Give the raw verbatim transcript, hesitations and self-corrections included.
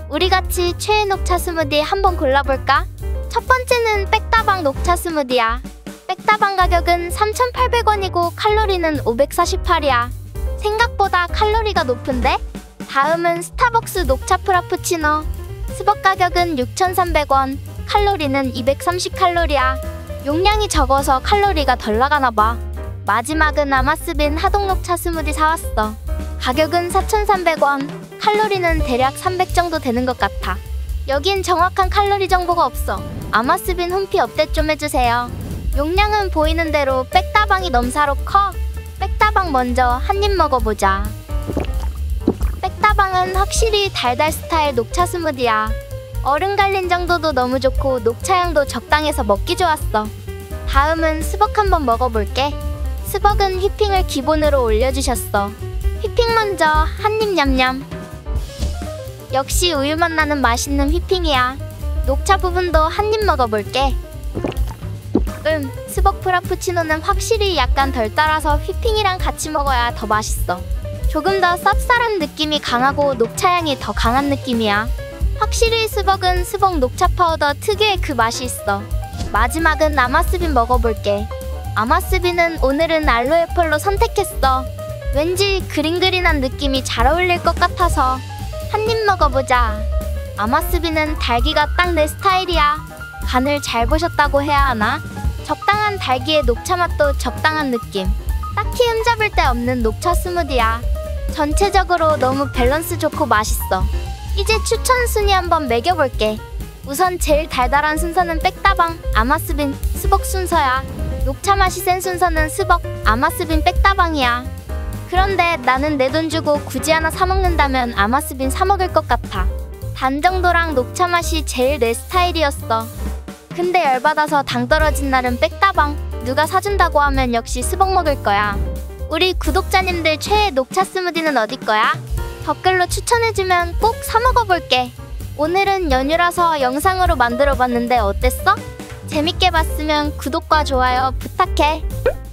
우리같이 최애 녹차 스무디 한번 골라볼까? 첫 번째는 백다방 녹차 스무디야. 백다방 가격은 삼천팔백 원이고 칼로리는 오백사십팔이야. 생각보다 칼로리가 높은데? 다음은 스타벅스 녹차 프라푸치노. 스벅 가격은 육천삼백 원, 칼로리는 이백삼십 칼로리야. 용량이 적어서 칼로리가 덜 나가나봐. 마지막은 아마스빈 하동 녹차 스무디 사왔어. 가격은 사천삼백 원, 칼로리는 대략 삼백 정도 되는 것 같아. 여긴 정확한 칼로리 정보가 없어. 아마스빈 홈피 업데이트 좀 해주세요. 용량은 보이는 대로 백다방이 넘사로 커. 백다방 먼저 한 입 먹어보자. 백다방은 확실히 달달 스타일 녹차 스무디야. 얼음 갈린 정도도 너무 좋고 녹차향도 적당해서 먹기 좋았어. 다음은 스벅 한번 먹어볼게. 스벅은 휘핑을 기본으로 올려주셨어. 휘핑 먼저 한 입 냠냠. 역시 우유맛 나는 맛있는 휘핑이야. 녹차 부분도 한 입 먹어볼게. 음, 스벅 프라푸치노는 확실히 약간 덜 달아서 휘핑이랑 같이 먹어야 더 맛있어. 조금 더 쌉쌀한 느낌이 강하고 녹차향이 더 강한 느낌이야. 확실히 스벅은 스벅 녹차 파우더 특유의 그 맛이 있어. 마지막은 아마스빈 먹어볼게. 아마스빈은 오늘은 알로에 펄로 선택했어. 왠지 그린그린한 느낌이 잘 어울릴 것 같아서 한 입 먹어보자. 아마스빈은 달기가 딱 내 스타일이야. 간을 잘 보셨다고 해야 하나? 적당한 달기의 녹차 맛도 적당한 느낌. 딱히 흠잡을 데 없는 녹차 스무디야. 전체적으로 너무 밸런스 좋고 맛있어. 이제 추천 순위 한번 매겨볼게. 우선 제일 달달한 순서는 백다방, 아마스빈, 스벅 순서야. 녹차 맛이 센 순서는 스벅, 아마스빈, 백다방이야. 그런데 나는 내 돈 주고 굳이 하나 사 먹는다면 아마스빈 사 먹을 것 같아. 단 정도랑 녹차 맛이 제일 내 스타일이었어. 근데 열받아서 당 떨어진 날은 백다방, 누가 사준다고 하면 역시 스벅 먹을 거야. 우리 구독자님들 최애 녹차 스무디는 어디 거야? 댓글로 추천해주면 꼭 사 먹어볼게. 오늘은 연휴라서 영상으로 만들어봤는데 어땠어? 재밌게 봤으면 구독과 좋아요 부탁해.